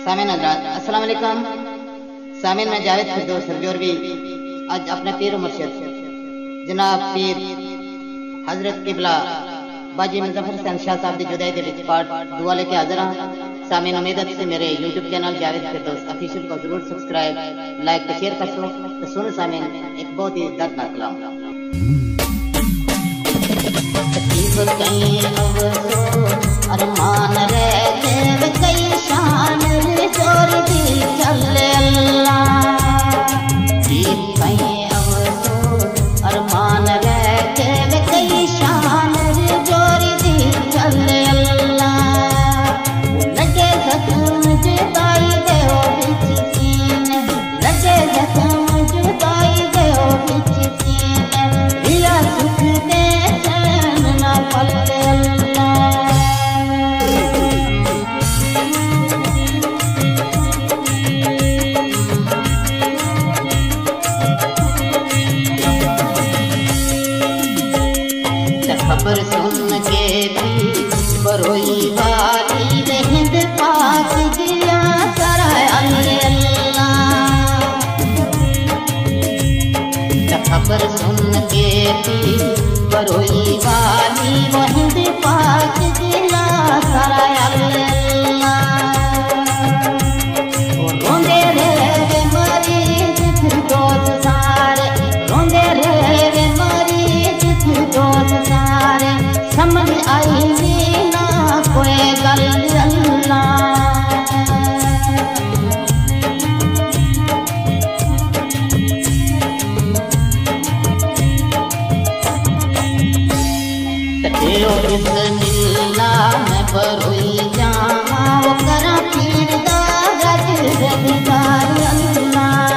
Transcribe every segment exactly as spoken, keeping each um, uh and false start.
सामिन हज़रात अस्सलाम वालेकुम। सामिन में जावेद फिरदौस सरजोरवी आज अपने पीर मुर्शिद जनाब पीर हजरत किबला बाजी मुजफ्फर हुसैन शाह साहब की जुदाई के विच पार्ट दुआ लेके हाजिर हाँ। सामिन उम्मीद है तुम मेरे YouTube channel Javed Firdaus official को जरूर सब्सक्राइब लाइक तो शेयर कर सो। तो सुनो सामिन एक बहुत ही दर्दनाक कलाम। अरमान रे देव कई शान रे जोर दी चले अल्लाह दीप कई अवसोस अरमान रे देव कई शान रे जोर दी चले अल्लाह लगे जख्म जुदाई दे ओ बिच सीने लगे जख्म जुदाई दे ओ बिच सीने रिया सुख दे चैन ना पले खबर सुन के भी बरोई वाली रहद पाक दिया सराय अल्लाह। खबर सुन के भी बरोई वाली रहद पाक दिया सराय अल्लाह। रोंदे रे मरीज फिरदौस सारे रोंदे रे मरीज फिरदौस सारे समझ आई ना कोई गल अल्लाह। तेरो बिस्मिल्लाह मैं बरोई जाऊं वो करा पीर दा रज रजदार अल्लाह।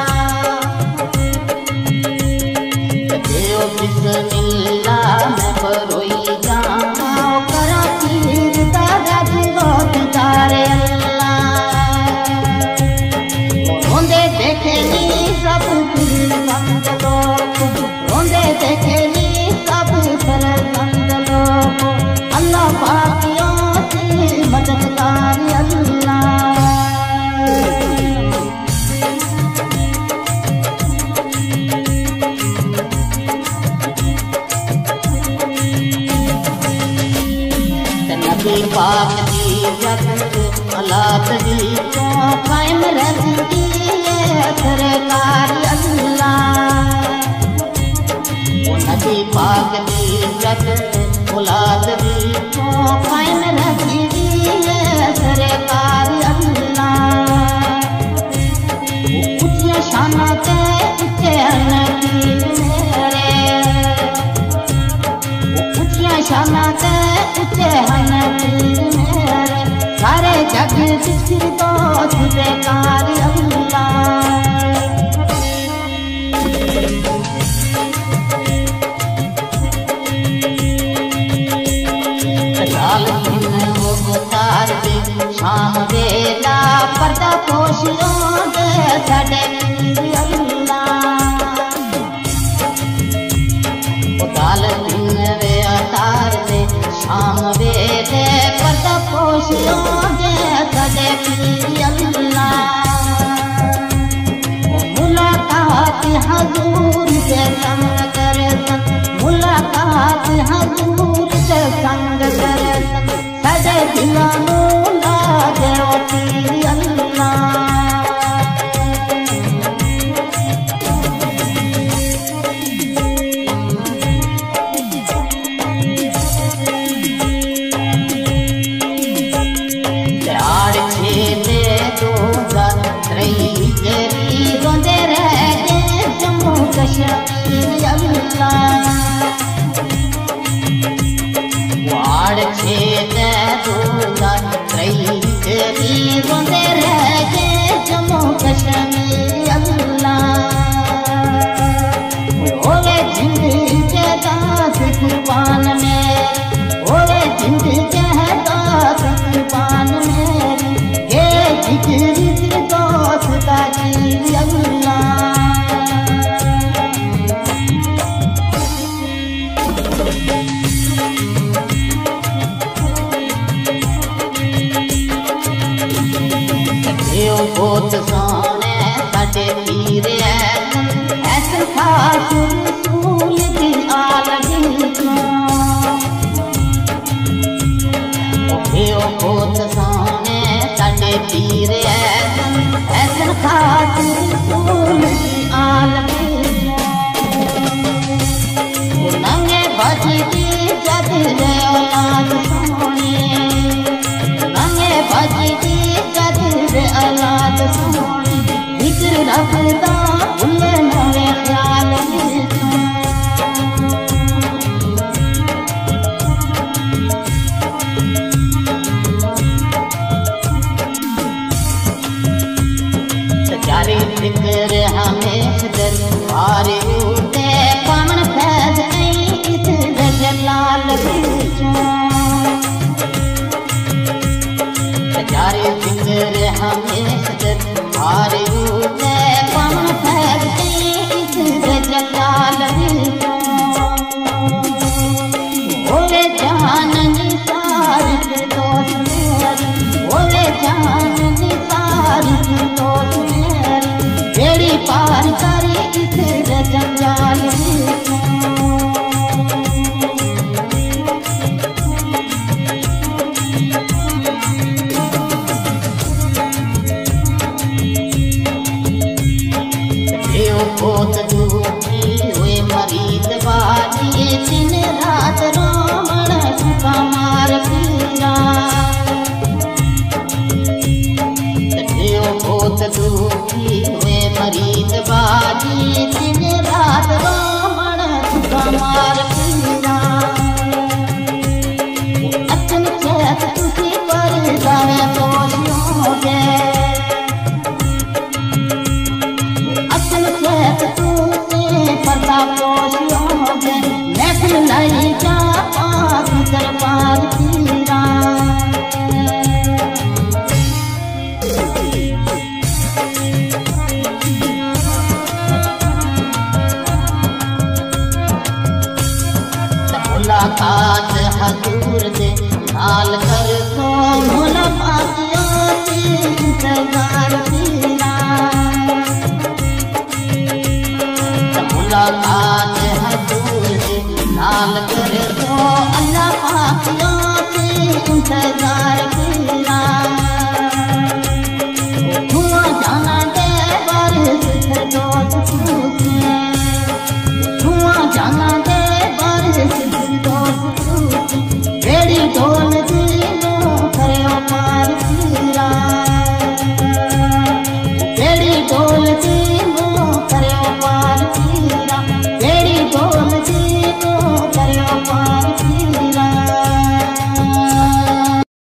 तेरो बिस्मिल्लाह मैं बरोई जाऊं करा पीर दा रज रजदार अल्लाह। रोंदे देखे नी सब पीर संत लोग रोंदे देखे नी सब पर संत लोग अल्लाह पाकियों से मददगार अल्लाह। नबी पाक दी जगत औलाद दी तो कायम रहती है सरकार अल्लाह। नबी पाक दी जगत औलाद दी तो कायम रहती है सरकार अल्लाह। ऊंची शाना ते ऊंचे नबी मेरे ऊंची शाना ते ऊंचे नबी मेरे सारे जग फिरदौस बेकार अल्लाह। लाल दिन वो उतार दे शाम वेला पर्दा पोशियों दे साडे पीर अल्लाह। लाल दिन वे उतार दे शाम वेले पर्दा पोशियों दे साडे पीर अल्लाह। मुलाकात हजूर से संग करे मुलाकात हजूर से संग करे सजे दिलानू लागे ओ पीर अल्लाह। त्याड़ छेदे दो हजार त्रई तेरी रोंदे रह गए जम्मू कश्मीर अल्लाह। वाड़ छेदे दो हजार त्रई तेरी रोंदे रह गए जम्मू कश्मीर अल्लाह। ओले जिंदगी के दास कुर्बान में ओले जिंदगी के दास कुर्बान में ये जिक्र फिरदौस का जी अल्लाह। बहुत सोने साडे पीर ऐसन खास रसूल दी आलमी बहुत सोने साडे पीर ऐसन खास रसूल दी आलमी नंगे बजदी जद रे औलाद सोनी नंगे बजदी जद रे औलाद सोनी जिक्र रखदा भुले नवे ख्याल सजारे जिक्र हमें दरबार उठे पावन फैज नहीं इस जलाल सजारे जिक्र हमें दरबार उठे पावन फैज नहीं इस जलाल बोले जान निसार दोस्त मेरी बोले जान निसार दोस्त मेरी बेड़ी पार करे इस जंजाल बहुत दुखी हुए मरीज बाजी दिन रात रोमण सुखा मार पीरा बहुत दुखी हुए मरीज बाजी दिन रात रोमण सुखा मार पीरा अचन चैत तुसी पर जावे पोषियों गे पोषियों गे महफिल लाई जा पास दरबार पीरा मुलाकात हजूर दे नाल कर तो मुलाकात इंतजार